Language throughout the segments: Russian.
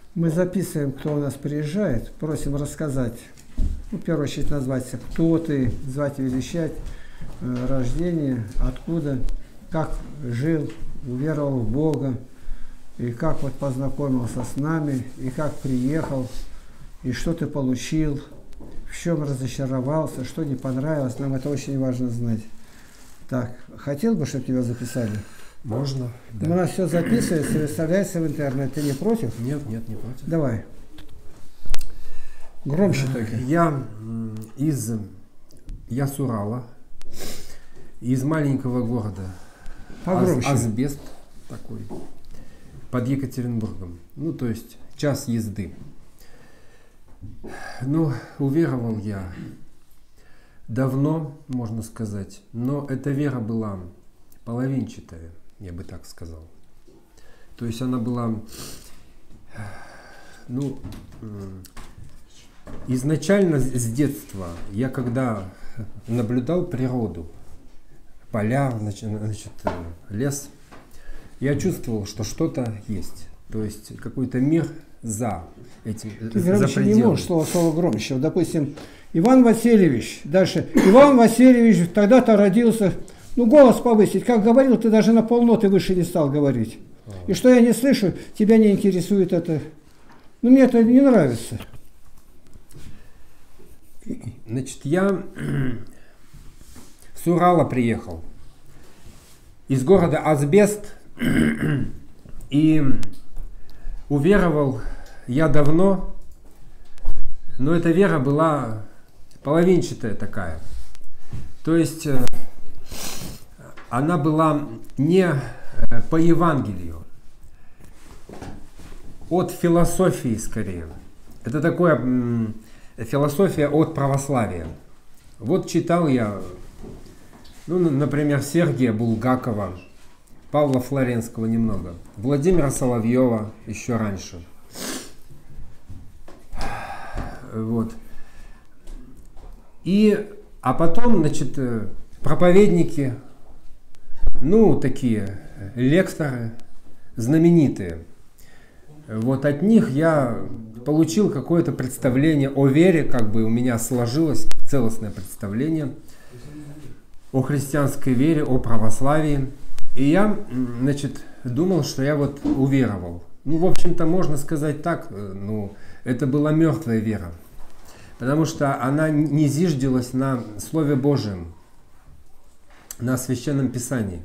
Мы записываем, кто у нас приезжает, просим рассказать, ну, в первую очередь назвать, кто ты, звать и величать, рождение, откуда, как жил, уверовал в Бога, и как вот познакомился с нами, и как приехал, и что ты получил, в чем разочаровался, что не понравилось, нам это очень важно знать. Так, хотел бы, чтобы тебя записали? Можно, да. У нас все записывается и выставляется в интернет. Ты не против? Нет, нет, не против. Давай. Громче только. Я с Урала, из маленького города. Погромче. Азбест такой, под Екатеринбургом. Ну, то есть час езды. Ну, уверовал я давно, можно сказать, но эта вера была половинчатая, я бы так сказал. То есть она была, ну, изначально с детства, я когда наблюдал природу, поля, значит, лес, я чувствовал, что что-то есть. То есть какой-то мир за этим, Ты за громче не пределом. можешь, слово громче. Вот, допустим, Иван Васильевич, дальше, Иван Васильевич тогда-то родился, ну, голос повысить, как говорил, ты даже на полноты выше не стал говорить. И что я не слышу, тебя не интересует это. Ну, мне это не нравится. Значит, я с Урала приехал, из города Азбест, и уверовал я давно, но эта вера была половинчатая такая. То есть она была не по Евангелию, от философии скорее. Это такое философия от православия. Вот читал я, ну, например, Сергия Булгакова, Павла Флоренского немного, Владимира Соловьева еще раньше. Вот. А потом, значит, проповедники, ну, такие лекторы знаменитые. Вот от них я получил какое-то представление о вере, как бы у меня сложилось целостное представление о христианской вере, о православии. И я, значит, думал, что я вот уверовал. Ну, в общем-то, можно сказать так, ну, это была мертвая вера, потому что она не зиждилась на Слове Божьем, на Священном Писании.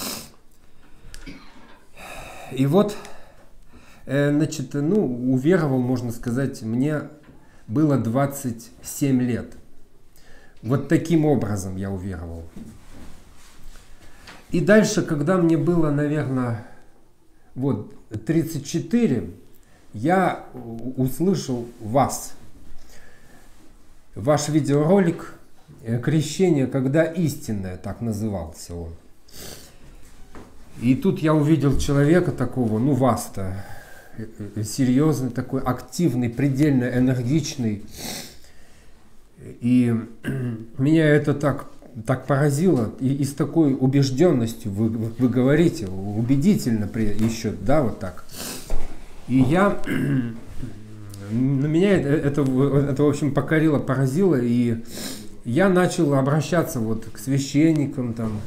И вот, значит, ну, уверовал, можно сказать, мне было 27 лет. Вот таким образом я уверовал. И дальше, когда мне было, наверное, вот 34, я услышал вас, ваш видеоролик «Крещение, когда истинное», так назывался он. И тут я увидел человека такого, ну вас-то, серьезный такой, активный, предельно энергичный. И меня это так поразило, и с такой убежденностью вы говорите, убедительно еще, да, вот так. И меня это, в общем, покорило, поразило, и я начал обращаться вот к священникам, там,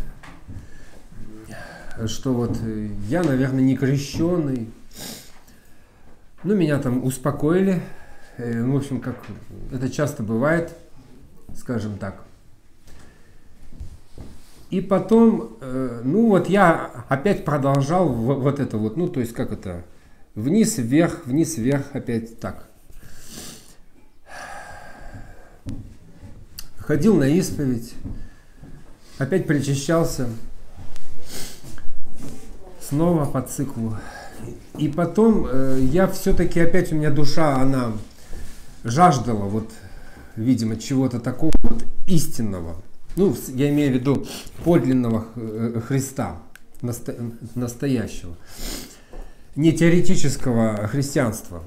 что вот я, наверное, не крещеный. Ну, меня там успокоили, в общем, как это часто бывает, скажем так. И потом, ну вот я опять продолжал вот это вот, ну то есть как это, вниз, вверх, опять так. Ходил на исповедь, опять причащался, снова по циклу. И потом я все-таки опять, у меня душа, она жаждала вот, видимо, чего-то такого вот истинного. Ну, я имею в виду подлинного Христа, настоящего. Не теоретического христианства.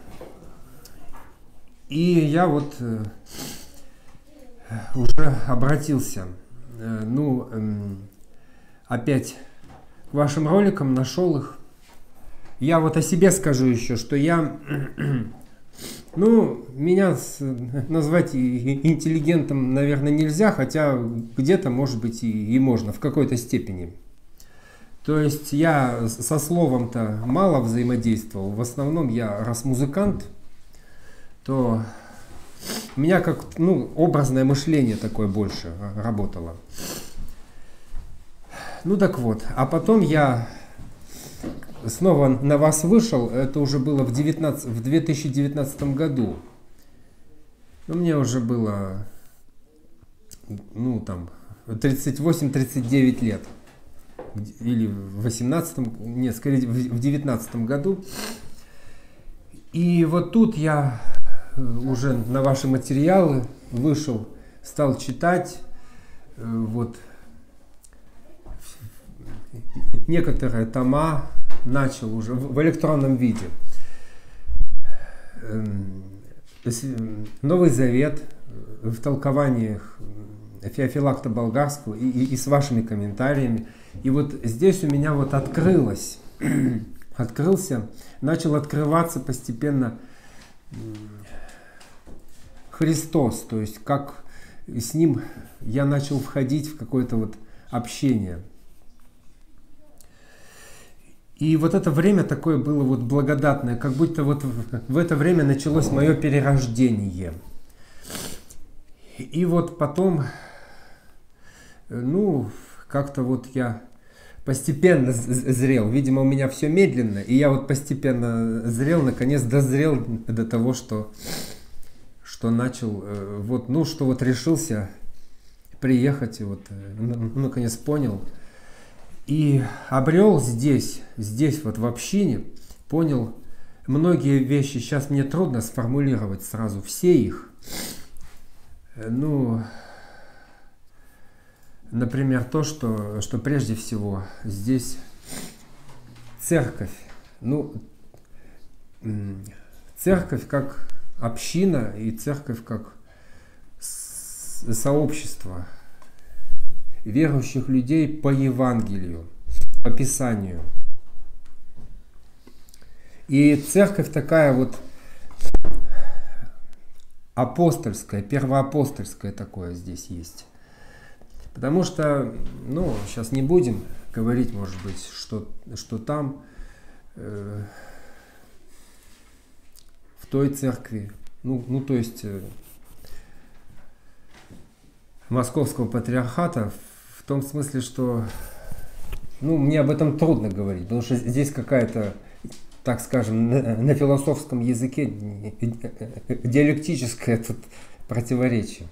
И я вот уже обратился, опять к вашим роликам, нашел их. я вот о себе скажу еще, что я, ну, меня назвать интеллигентом, наверное, нельзя, хотя где-то, может быть, и можно, в какой-то степени. То есть я со словом-то мало взаимодействовал. В основном я, раз музыкант, то у меня как, ну, образное мышление такое больше работало. Ну так вот, а потом я снова на вас вышел, это уже было в 2019 году. Ну, мне уже было, ну, там, 38-39 лет. Или в 18-м, нет, скорее в 19-м году. И вот тут я уже на ваши материалы вышел, стал читать, вот, некоторые тома начал уже в электронном виде. Новый Завет в толкованиях Феофилакта Болгарского и с вашими комментариями. И вот здесь у меня вот начал открываться постепенно Христос, то есть как с Ним я начал входить в какое-то вот общение. И вот это время такое было вот благодатное, как будто вот в это время началось мое перерождение. И вот потом, ну, как-то вот я постепенно зрел, видимо, у меня все медленно, и я вот постепенно зрел, наконец дозрел до того, что начал, вот, ну, что вот решился приехать, и вот, наконец понял, и обрел здесь вот в общине, понял многие вещи, сейчас мне трудно сформулировать сразу все их, ну, например, то, что прежде всего здесь церковь, ну, церковь как община и церковь как сообщество верующих людей по Евангелию, по Писанию. И церковь такая вот апостольская, первоапостольская такое здесь есть. Потому что, ну, сейчас не будем говорить, может быть, что там, в той церкви, ну то есть Московского патриархата, в том смысле, что, ну, мне об этом трудно говорить, потому что здесь какая-то, так скажем, на философском языке диалектическое тут противоречие.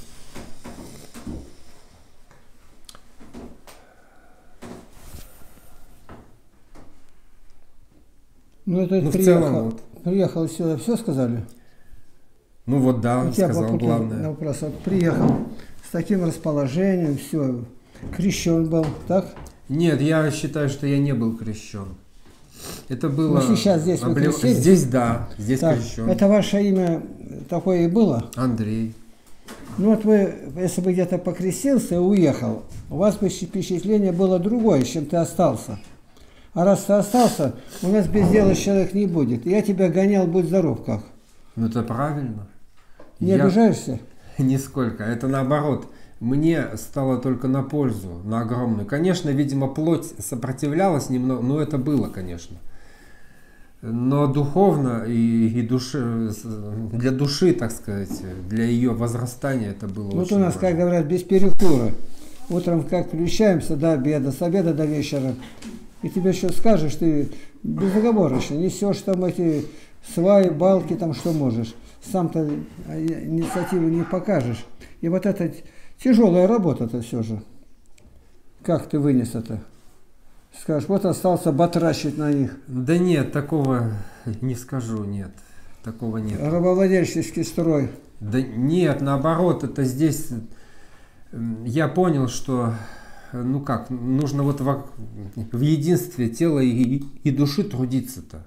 Ну, это Ну, приехал, в целом, вот. приехал сюда, все сказали? Ну вот да, он У тебя сказал по главное. вопрос. Вот приехал с таким расположением, все, крещен был, так? Нет, я считаю, что я не был крещен. Это было... Ну, сейчас здесь вы крестились? Здесь да, здесь Так, крещен. это ваше имя такое и было? Андрей. Ну вот вы, если бы где-то покрестился и уехал, у вас бы впечатление было другое, чем ты остался. А раз ты остался, у нас без дела человек не будет. Я тебя гонял, будь здоров, как. Ну это правильно. Не обижаешься? Нисколько. Это наоборот. Мне стало только на пользу, на огромную. Конечно, видимо, плоть сопротивлялась немного, но это было, конечно. Но духовно и для души, так сказать, для ее возрастания это было Вот очень у нас, важно. как говорят, без перекура. Утром как включаемся до обеда, с обеда до вечера. И тебе что скажешь, ты безоговорочно несешь там эти сваи, балки, там что можешь. Сам-то инициативу не покажешь. И вот это тяжелая работа-то все же. Как ты вынес это? Скажешь, вот остался батрачить на них. Да нет, такого не скажу, нет. Такого нет. Рабовладельческий строй. Да нет, наоборот, это здесь я понял, что ну как, нужно вот в единстве тела и души трудиться-то.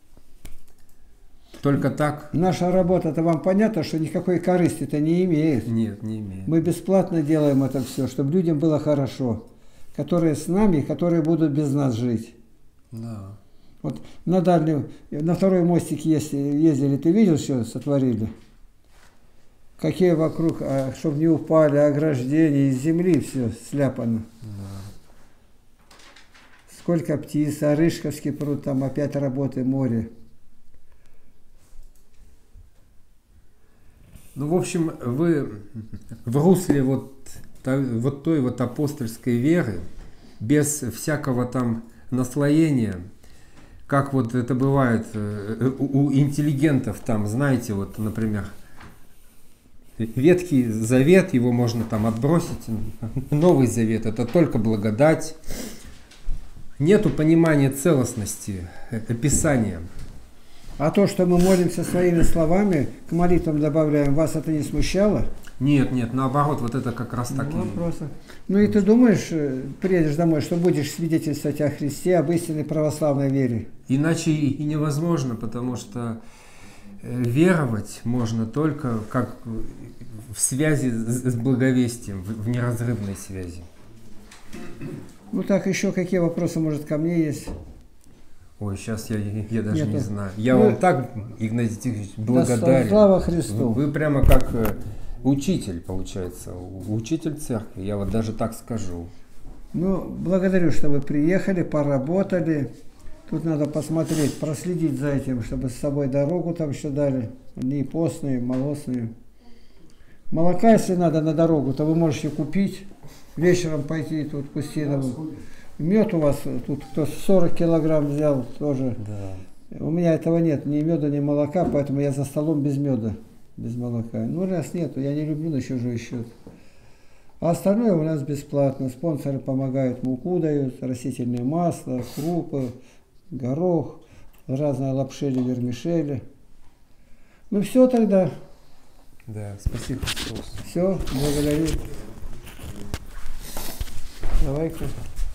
Только так. Наша работа-то вам понятно, что никакой корысти-то не имеет. Нет, не имеет. Мы бесплатно делаем это все, чтобы людям было хорошо. Которые с нами, которые будут без нас жить. Да. Вот на дальнем, на второй мостик ездили, ты видел, что сотворили? Какие вокруг, чтобы не упали, ограждения из земли, все сляпано. Сколько птиц, Арышковский пруд, там опять работы, море. Ну, в общем, вы в русле вот той вот апостольской веры, без всякого там наслоения, как вот это бывает у интеллигентов, там, знаете, вот, например, Ветхий Завет, его можно там отбросить, Новый Завет, это только благодать. Нету понимания целостности Писания. А то, что мы молимся своими словами, к молитвам добавляем, вас это не смущало? Нет, наоборот, вот это как раз таки. Ну и ты думаешь, приедешь домой, что будешь свидетельствовать о Христе, об истинной православной вере? Иначе и невозможно, потому что веровать можно только как в связи с благовестием, в неразрывной связи. Ну так, еще какие вопросы, может, ко мне есть? Ой, сейчас я даже Нету. не знаю. Я вам так, Игнатий Тихонович, благодарен. Слава Христу. Вы прямо как учитель, получается, учитель церкви, я вот даже так скажу. Ну, благодарю, что вы приехали, поработали. Тут надо посмотреть, проследить за этим, чтобы с собой дорогу там еще дали. Не постные, молочные. Молока, если надо на дорогу, то вы можете купить. Вечером пойти тут к Устинову. Мед у вас тут кто 40 килограмм взял тоже. Да. У меня этого нет, ни меда, ни молока, поэтому я за столом без меда, без молока. Ну, раз нету, я не люблю на чужой счет. А остальное у нас бесплатно. Спонсоры помогают, муку дают, растительное масло, крупы, горох, разные лапшели, вермишели. Ну все тогда. Да, спасибо, Христос. Все, благодарю. Давай-ка.